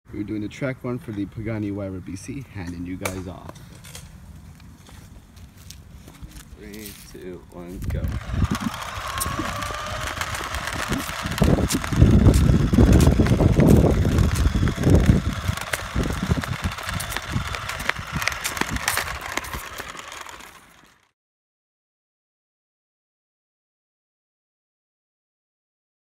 We're doing the track run for the Pagani Huayra BC, handing you guys off. 3, 2, 1, go.